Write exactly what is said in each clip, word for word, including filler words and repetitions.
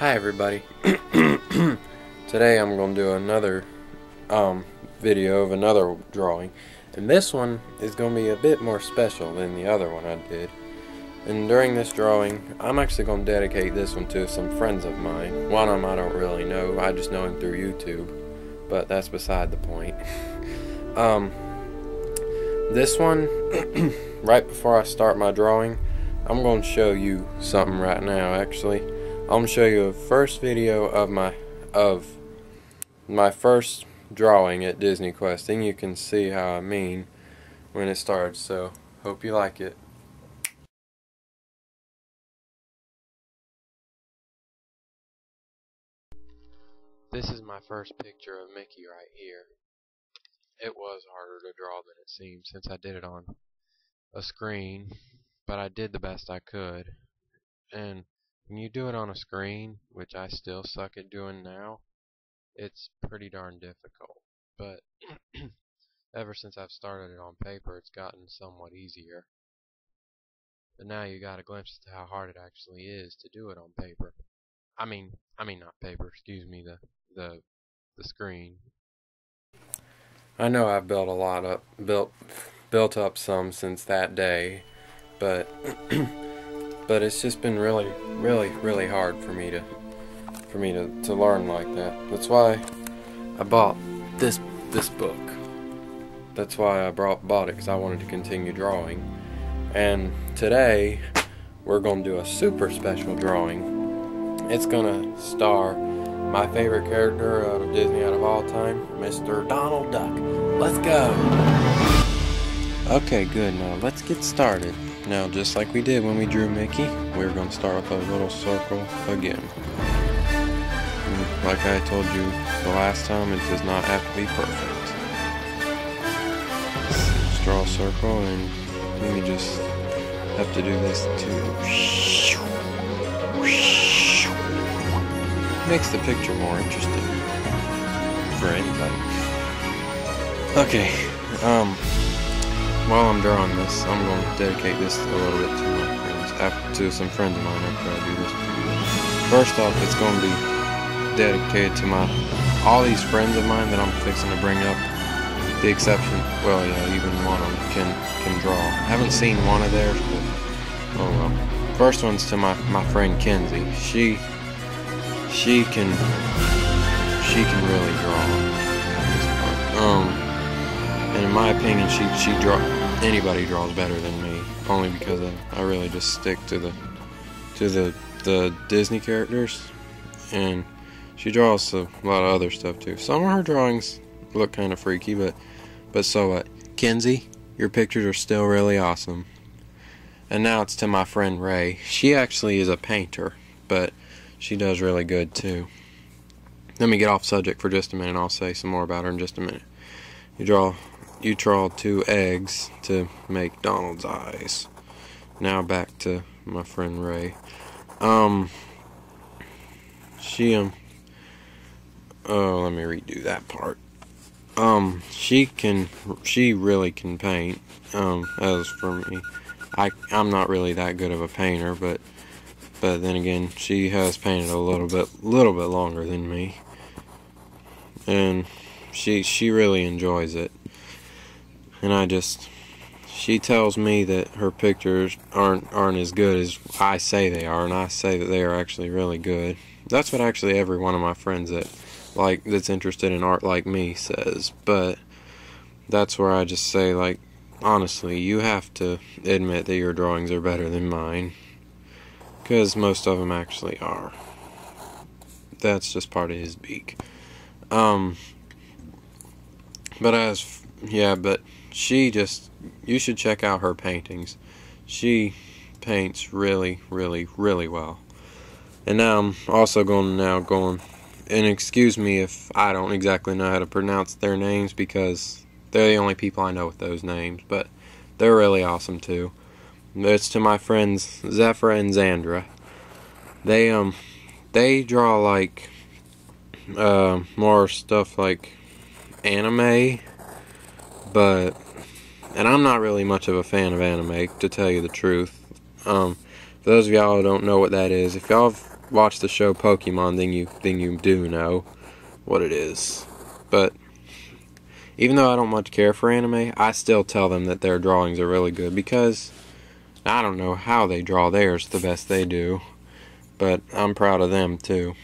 Hi everybody. Today I'm going to do another um, video of another drawing, and this one is going to be a bit more special than the other one I did. And during this drawing I'm actually going to dedicate this one to some friends of mine. One of them I don't really know, I just know him through YouTube, but that's beside the point. um, this one, right before I start my drawing, I'm going to show you something right now. Actually, I'm going to show you a first video of my of my first drawing at Disney Quest, and you can see how I mean when it starts. So hope you like it. This is my first picture of Mickey right here. It was harder to draw than it seemed since I did it on a screen, but I did the best I could. And when you do it on a screen, which I still suck at doing now, it's pretty darn difficult. But ever since I've started it on paper, it's gotten somewhat easier. But now you got a glimpse as to how hard it actually is to do it on paper. I mean, I mean not paper, excuse me, the the the screen. I know I've built a lot up, built built up some since that day, but but it's just been really, really, really hard for me to for me to, to learn like that. That's why I bought this this book. That's why I brought, bought it, because I wanted to continue drawing. And today we're going to do a super special drawing. It's going to star my favorite character out of Disney out of all time, Mister Donald Duck. Let's go! Okay, good. Now let's get started. Now, just like we did when we drew Mickey, we're going to start with a little circle again. And like I told you the last time, it does not have to be perfect. Let's draw a circle, and we just have to do this too. Makes the picture more interesting for anybody. Okay, um, while I'm drawing this, I'm going to dedicate this a little bit to my friends, after, to some friends of mine after I do this. First off, it's going to be dedicated to my, all these friends of mine that I'm fixing to bring up. The exception, well, yeah, even one of them can, can draw. I haven't seen one of theirs, but, oh well. First one's to my, my friend Kenzie. She, she can, she can really draw at this part. Um, and in my opinion, she, she draw, anybody draws better than me, only because I, I really just stick to the, to the, the Disney characters, and she draws a lot of other stuff too. Some of her drawings look kind of freaky, but, but so what? Kenzie, your pictures are still really awesome. And now it's to my friend Ray. She actually is a painter, but she does really good too. Let me get off subject for just a minute. I'll say some more about her in just a minute. You draw, you draw two eggs to make Donald's eyes. Now back to my friend Ray. Um, she um. Oh, let me redo that part. Um, she can, she really can paint. Um, as for me, I, I'm not really that good of a painter, but, but then again, she has painted a little bit, little bit longer than me, and she, she really enjoys it. And I just, she tells me that her pictures aren't, aren't as good as I say they are, and I say that they are actually really good. That's what actually every one of my friends that like that's interested in art like me says, but that's where I just say, like, honestly, you have to admit that your drawings are better than mine, because most of them actually are. That's just part of his beak. Um, but as, yeah, but she just, you should check out her paintings. She paints really, really, really well. And now I'm also going now going and excuse me if I don't exactly know how to pronounce their names, because they're the only people I know with those names, but they're really awesome too. It's to my friends Zephyr and Xandra. They um they draw like uh, more stuff like anime, but and I'm not really much of a fan of anime, to tell you the truth. Um, for those of y'all who don't know what that is, if y'all watch the show Pokemon, then you then you do know what it is. But even though I don't much care for anime, I still tell them that their drawings are really good, because I don't know how they draw theirs the best they do, but I'm proud of them too.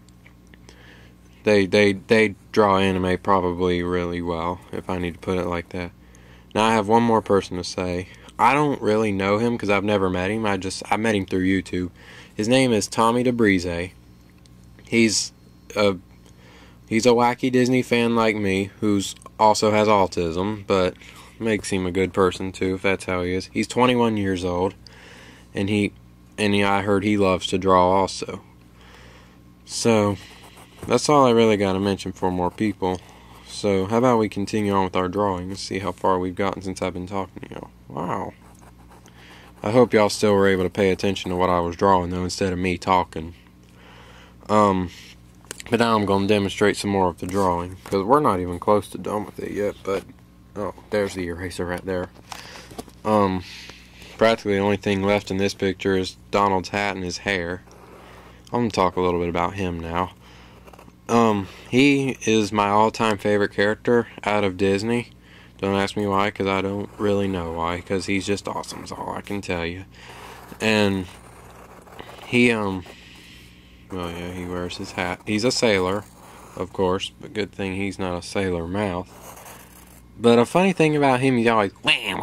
They they they draw anime probably really well, if I need to put it like that. Now I have one more person to say. I don't really know him because I've never met him. I just I met him through YouTube. His name is Tommy DeBrize. He's a he's a wacky Disney fan like me, who's also has autism, but makes him a good person too, if that's how he is. He's twenty-one years old, and he and he, I heard he loves to draw also. So that's all I really got to mention for more people. So how about we continue on with our drawing and see how far we've gotten since I've been talking to y'all. Wow. I hope y'all still were able to pay attention to what I was drawing though, instead of me talking. Um, but now I'm going to demonstrate some more of the drawing, because we're not even close to done with it yet. But oh, there's the eraser right there. Um, practically the only thing left in this picture is Donald's hat and his hair. I'm going to talk a little bit about him now. Um, he is my all-time favorite character out of Disney. Don't ask me why, because I don't really know why, because he's just awesome is all I can tell you. And he, um, well, yeah, he wears his hat. He's a sailor, of course, but good thing he's not a sailor mouth. But a funny thing about him, he's always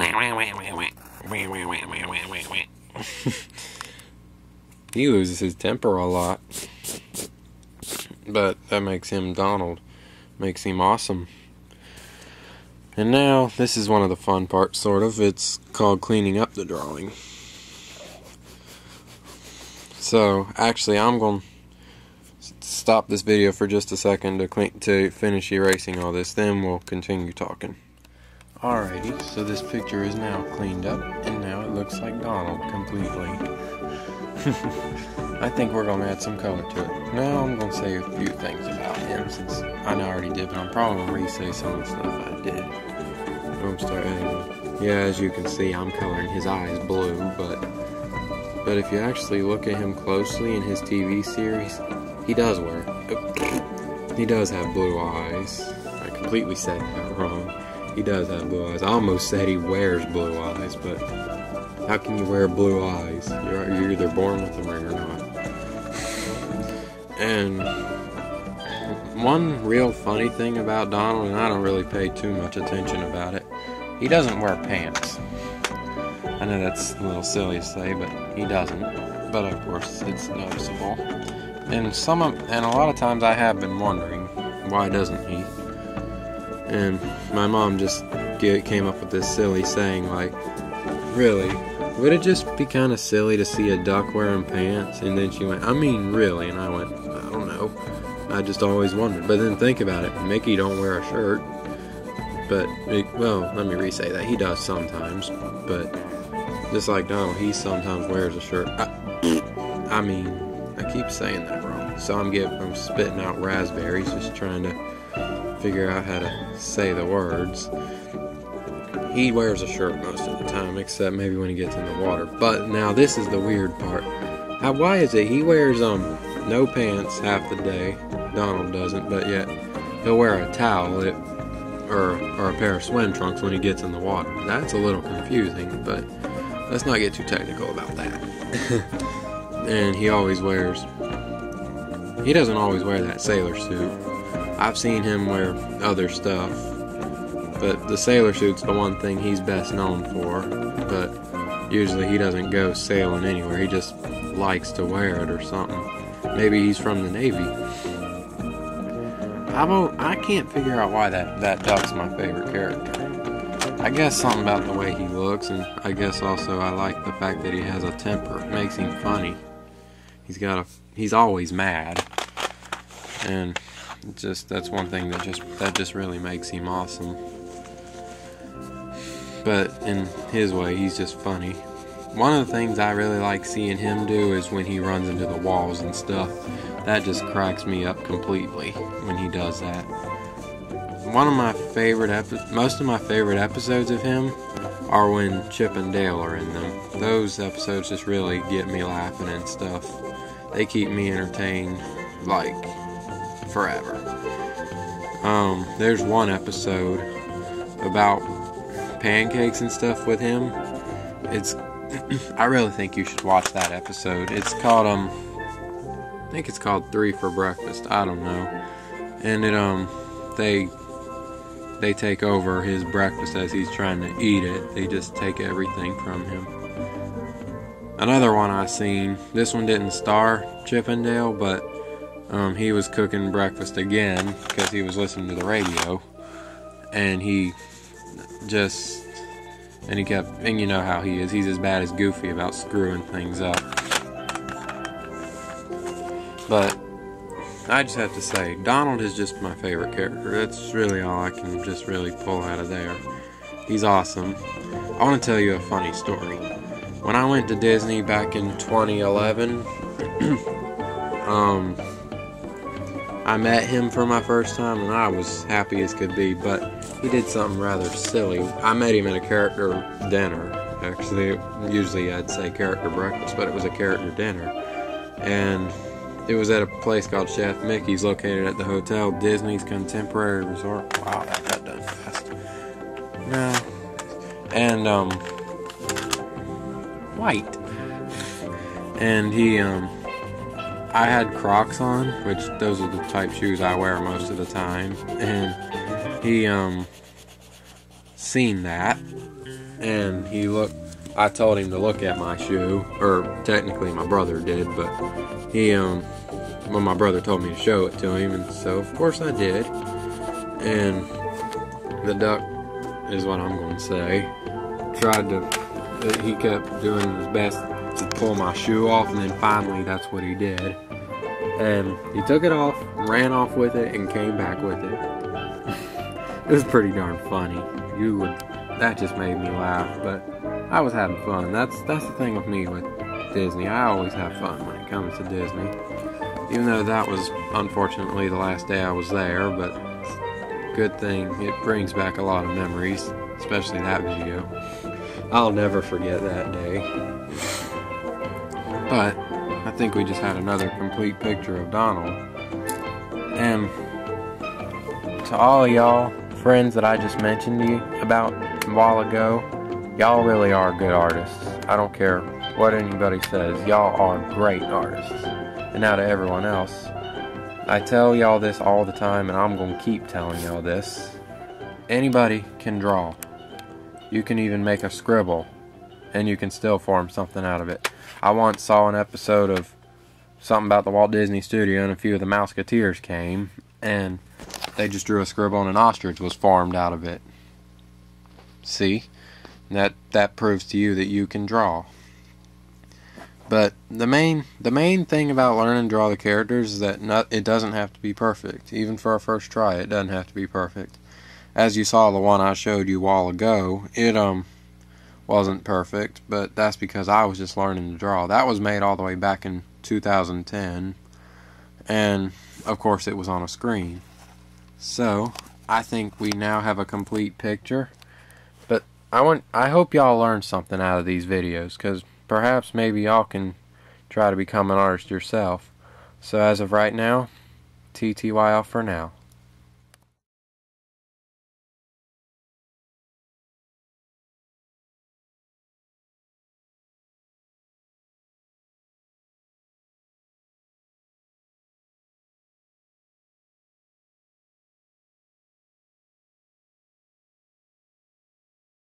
he loses his temper a lot. But that makes him Donald. Makes him awesome. And now, this is one of the fun parts, sort of. It's called cleaning up the drawing. So, actually, I'm going to stop this video for just a second to clean, to finish erasing all this. Then we'll continue talking. Alrighty, so this picture is now cleaned up, and now it looks like Donald completely. I think we're going to add some color to it. Now I'm going to say a few things about him, since I know I already did, but I'm probably going to re-say some of the stuff I did. I'm going to start adding. Yeah, as you can see, I'm coloring his eyes blue, but but if you actually look at him closely in his T V series, he does wear, he does have blue eyes. I completely said that wrong. He does have blue eyes. I almost said he wears blue eyes, but how can you wear blue eyes? You're, you're either born with them or you're not. And one real funny thing about Donald, and I don't really pay too much attention about it, he doesn't wear pants. I know that's a little silly to say, but he doesn't. But of course, it's noticeable. And some of, and a lot of times I have been wondering, why doesn't he? And my mom just get, came up with this silly saying, like, really? Would it just be kind of silly to see a duck wearing pants? And then she went, I mean, really? And I went, I don't know. I just always wondered. But then think about it. Mickey don't wear a shirt. But, well, let me re-say that. He does sometimes. But just like Donald, he sometimes wears a shirt. I, I mean, I keep saying that wrong. So I'm getting, I'm spitting out raspberries, just trying to figure out how to say the words. He wears a shirt most of the time, except maybe when he gets in the water. But now this is the weird part. How, why is it he wears um no pants half the day? Donald doesn't, but yet he'll wear a towel it, or or a pair of swim trunks when he gets in the water. That's a little confusing, but let's not get too technical about that. And he always wears. He doesn't always wear that sailor suit. I've seen him wear other stuff. But the sailor suit's the one thing he's best known for. But usually he doesn't go sailing anywhere. He just likes to wear it or something. Maybe he's from the Navy. I I can't figure out why that, that duck's my favorite character. I guess something about the way he looks, and I guess also I like the fact that he has a temper. It makes him funny. He's got a he's always mad. And just that's one thing that just that just really makes him awesome. But in his way, he's just funny. One of the things I really like seeing him do is when he runs into the walls and stuff. That just cracks me up completely when he does that. One of my favorite epi- most of my favorite episodes of him are when Chip and Dale are in them. Those episodes just really get me laughing and stuff. they keep me entertained like forever. Um, there's one episode about pancakes and stuff with him. It's I really think you should watch that episode. It's called um I think it's called Three for Breakfast. I don't know. And it um they they take over his breakfast as he's trying to eat it. They just take everything from him. Another one I seen, this one didn't star Chippendale, but um, he was cooking breakfast again because he was listening to the radio, and he just, and he kept, and you know how he is, he's as bad as Goofy about screwing things up. But I just have to say, Donald is just my favorite character. That's really all I can just really pull out of there. He's awesome. I want to tell you a funny story. When I went to Disney back in twenty eleven, um, I met him for my first time, and I was happy as could be, but he did something rather silly. I met him at a character dinner. Actually, usually I'd say character breakfast, but it was a character dinner. And it was at a place called Chef Mickey's, located at the Hotel Disney's Contemporary Resort. Wow, that got done fast. No. And, um, white. And he, um, I had Crocs on, which those are the type shoes I wear most of the time. And he, um, seen that. And he looked, I told him to look at my shoe, or technically my brother did, but he, um, well, my brother told me to show it to him, and so of course I did. And the duck is what I'm going to say. Tried to, he kept doing his best to pull my shoe off, and then finally that's what he did. And he took it off, ran off with it, and came back with it. It was pretty darn funny. You would, that just made me laugh, but I was having fun. That's that's the thing with me with Disney. I always have fun when it comes to Disney. Even though that was unfortunately the last day I was there, but good thing. It brings back a lot of memories, especially that video. I'll never forget that day. But I think we just had another complete picture of Donald. And to all of y'all friends that I just mentioned to you about a while ago, y'all really are good artists. I don't care what anybody says. Y'all are great artists. And now to everyone else, I tell y'all this all the time, and I'm going to keep telling y'all this. Anybody can draw. You can even make a scribble, and you can still form something out of it. I once saw an episode of something about the Walt Disney Studio, and a few of the Mouseketeers came, and they just drew a scribble, and an ostrich was formed out of it. See? That that proves to you that you can draw. But the main the main thing about learning to draw the characters is that not, it doesn't have to be perfect. Even for a first try, it doesn't have to be perfect. As you saw the one I showed you a while ago, it um wasn't perfect, but that's because I was just learning to draw. That was made all the way back in two thousand ten, and of course it was on a screen. So I think we now have a complete picture. But I want I hope y'all learned something out of these videos, because perhaps maybe y'all can try to become an artist yourself. So as of right now, T T Y L for now.